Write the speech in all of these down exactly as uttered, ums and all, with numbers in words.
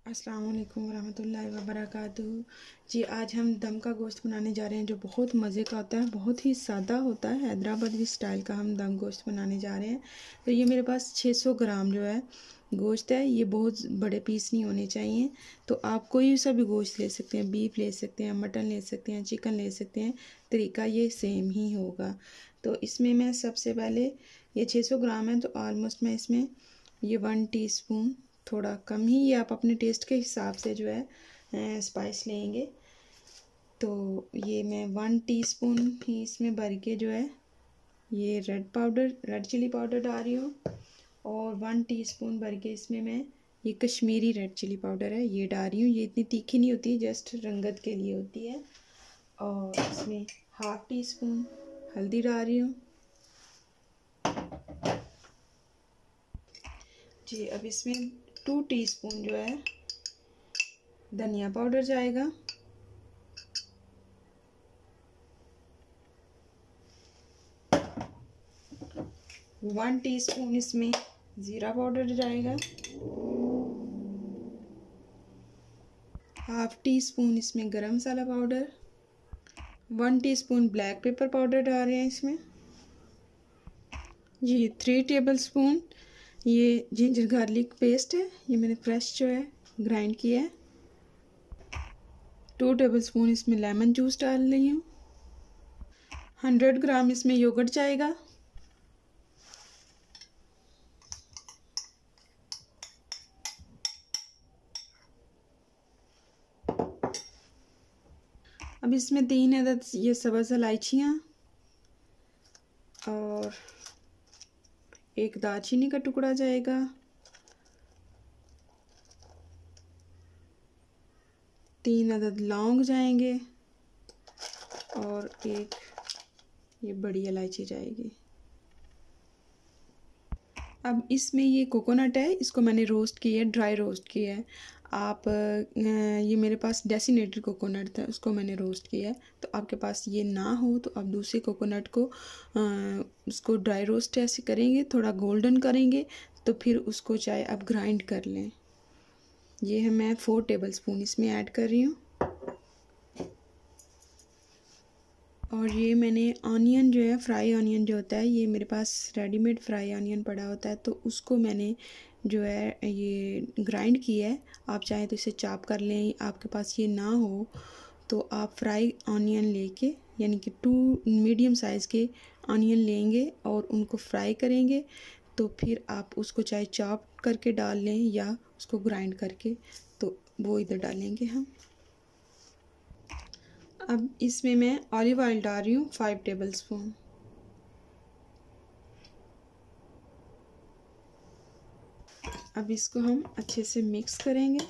अस्सलाम वालेकुम रहमतुल्लाहि व बरकातुहू। जी आज हम दम का गोश्त बनाने जा रहे हैं जो बहुत मज़े का होता है, बहुत ही सादा होता है। हैदराबादी स्टाइल का हम दम गोश्त बनाने जा रहे हैं। तो ये मेरे पास छः सौ ग्राम जो है गोश्त है। ये बहुत बड़े पीस नहीं होने चाहिए। तो आप कोई सा भी गोश्त ले सकते हैं, बीफ ले सकते हैं, मटन ले सकते हैं, चिकन ले सकते हैं। तरीका ये सेम ही होगा। तो इसमें मैं सबसे पहले ये छः सौ ग्राम है तो ऑलमोस्ट मैं इसमें ये वन टी स्पून, थोड़ा कम ही, ये आप अपने टेस्ट के हिसाब से जो है स्पाइस लेंगे। तो ये मैं वन टीस्पून ही इसमें भर के जो है ये red powder, red chilli powder डाल रही हूँ। और वन टीस्पून भर के इसमें मैं ये कश्मीरी रेड चिली पाउडर है ये डाल रही हूँ। ये इतनी तीखी नहीं होती, जस्ट रंगत के लिए होती है। और इसमें हाफ टी स्पून हल्दी डाल रही हूँ। जी अब इसमें टू टीस्पून जो है धनिया पाउडर जाएगा। वन टीस्पून इसमें ज़ीरा पाउडर जाएगा। हाफ टी स्पून इसमें garam masala powder. One teaspoon black pepper powder डाल रहे हैं इसमें। जी थ्री टेबल स्पून ये जिंजर गार्लिक पेस्ट है, ये मैंने फ्रेश जो है ग्राइंड किया है। टू टेबल स्पून इसमें लेमन जूस डाल रही हूँ। हंड्रेड ग्राम इसमें योगर्ट जाएगा। अब इसमें तीन अदद ये सब्ज़ इलायचियाँ और एक दालचीनी का टुकड़ा जाएगा। तीन अदद लौंग जाएंगे और एक ये बड़ी इलायची जाएगी। अब इसमें ये कोकोनट है, इसको मैंने रोस्ट किया है, ड्राई रोस्ट किया है। आप ये मेरे पास डेसिनेटेड कोकोनट था, उसको मैंने रोस्ट किया है। तो आपके पास ये ना हो तो आप दूसरे कोकोनट को उसको ड्राई रोस्ट ऐसे करेंगे, थोड़ा गोल्डन करेंगे, तो फिर उसको चाहे आप ग्राइंड कर लें। ये है मैं फोर टेबल स्पून इसमें ऐड कर रही हूँ। और ये मैंने ऑनियन जो है, फ्राई ऑनियन जो होता है, ये मेरे पास रेडीमेड फ्राई ऑनियन पड़ा होता है, तो उसको मैंने जो है ये ग्राइंड किया है। आप चाहें तो इसे चॉप कर लें, आपके पास ये ना हो तो आप फ्राई ऑनियन लेके, यानी कि टू मीडियम साइज़ के ऑनियन लेंगे और उनको फ्राई करेंगे। तो फिर आप उसको चाहे चॉप करके डाल लें या उसको ग्राइंड करके, तो वो इधर डालेंगे हम। अब इसमें मैं ऑलिव ऑयल डाल रही हूँ फाइव टेबल स्पून। अब इसको हम अच्छे से मिक्स करेंगे।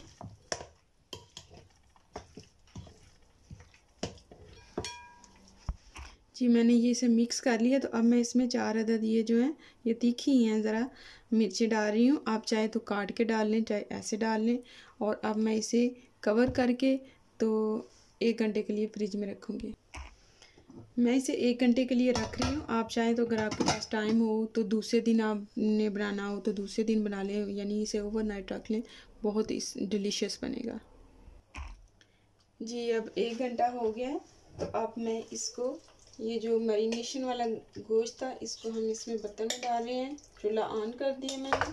जी मैंने ये इसे मिक्स कर लिया। तो अब मैं इसमें चार अदद ये जो है ये तीखी हैं ज़रा मिर्ची डाल रही हूँ। आप चाहे तो काट के डाल लें, चाहे ऐसे डाल लें। और अब मैं इसे कवर करके तो एक घंटे के लिए फ्रिज में रखूँगी। मैं इसे एक घंटे के लिए रख रही हूँ। आप चाहें तो अगर आपके पास टाइम हो तो दूसरे दिन आपने बनाना हो तो दूसरे दिन बना लें, यानी इसे ओवरनाइट रख लें, बहुत ही डिलीशियस बनेगा। जी अब एक घंटा हो गया है। तो अब मैं इसको, ये जो मैरिनेशन वाला गोश्त था, इसको हम इसमें बर्तन में डाल रहे हैं। चूल्हा ऑन कर दिया मैंने।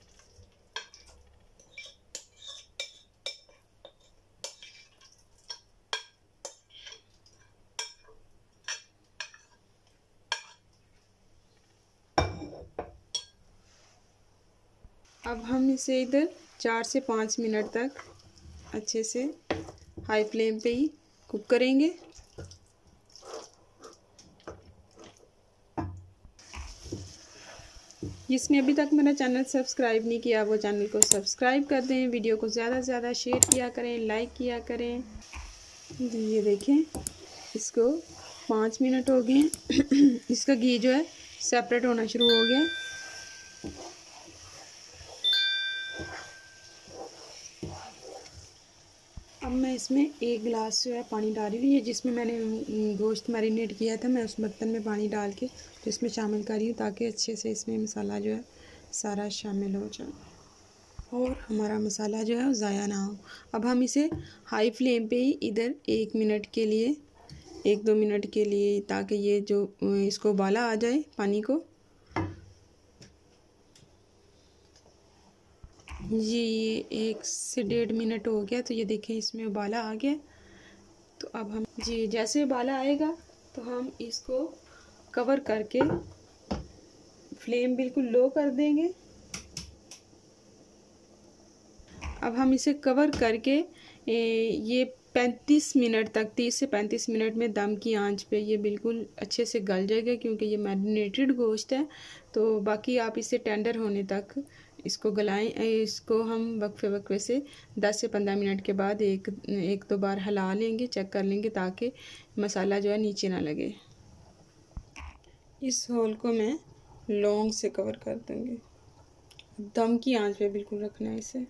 अब हम इसे इधर चार से पाँच मिनट तक अच्छे से हाई फ्लेम पे ही कुक करेंगे। जिसने अभी तक मेरा चैनल सब्सक्राइब नहीं किया वो चैनल को सब्सक्राइब कर दें। वीडियो को ज़्यादा से ज़्यादा शेयर किया करें, लाइक किया करें। जी ये देखें, इसको पाँच मिनट हो गए हैं। इसका घी जो है सेपरेट होना शुरू हो गया। अब मैं इसमें एक गिलास जो है पानी डाल रही हूँ। ये जिसमें मैंने गोश्त मैरिनेट किया था, मैं उस बर्तन में पानी डाल के तो इसमें शामिल कर रही हूँ, ताकि अच्छे से इसमें मसाला जो है सारा शामिल हो जाए। और हमारा मसाला जो है वो ज़ाया ना हो। अब हम इसे हाई फ्लेम पे ही इधर एक मिनट के लिए, एक दो मिनट के लिए, ताकि ये जो इसको उबाला आ जाए पानी को। जी ये एक से डेढ़ मिनट हो गया, तो ये देखें इसमें उबाला आ गया। तो अब हम जी जैसे उबाला आएगा तो हम इसको कवर करके फ्लेम बिल्कुल लो कर देंगे। अब हम इसे कवर करके ये पैंतीस मिनट तक, तीस से पैंतीस मिनट में दम की आंच पे ये बिल्कुल अच्छे से गल जाएगा, क्योंकि ये मैरिनेटेड गोश्त है। तो बाकी आप इसे टेंडर होने तक इसको गलाएं। इसको हम वक्फे वक्फे से दस से पंद्रह मिनट के बाद एक एक दो बार हिला लेंगे, चेक कर लेंगे, ताकि मसाला जो है नीचे ना लगे। इस होल को मैं लौंग से कवर कर दूँगी। दम की आंच पे बिल्कुल रखना है इसे।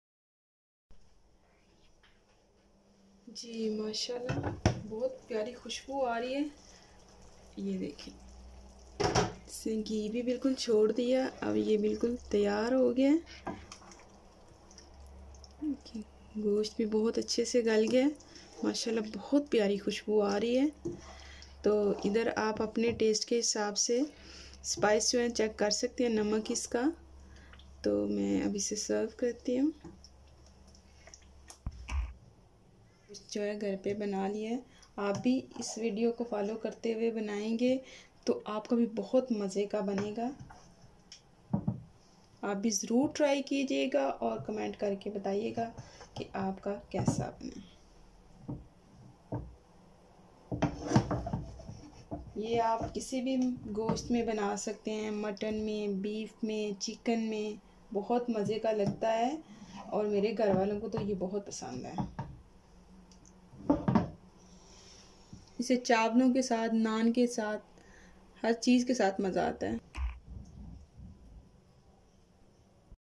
जी माशाल्लाह बहुत प्यारी खुशबू आ रही है। ये देखिए इसने घी भी बिल्कुल छोड़ दिया। अब ये बिल्कुल तैयार हो गया। गोश्त भी बहुत अच्छे से गल गया माशाल्लाह, बहुत प्यारी खुशबू आ रही है। तो इधर आप अपने टेस्ट के हिसाब से स्पाइस जो है चेक कर सकते हैं, नमक इसका। तो मैं अब इसे सर्व करती हूँ। जो है घर पे बना लिया है। आप भी इस वीडियो को फॉलो करते हुए बनाएंगे तो आपका भी बहुत मज़े का बनेगा। आप भी ज़रूर ट्राई कीजिएगा और कमेंट करके बताइएगा कि आपका कैसा बना। ये आप किसी भी गोश्त में बना सकते हैं, मटन में, बीफ में, चिकन में, बहुत मज़े का लगता है। और मेरे घर वालों को तो ये बहुत पसंद है। इसे चावलों के साथ, नान के साथ, हर चीज़ के साथ मज़ा आता है।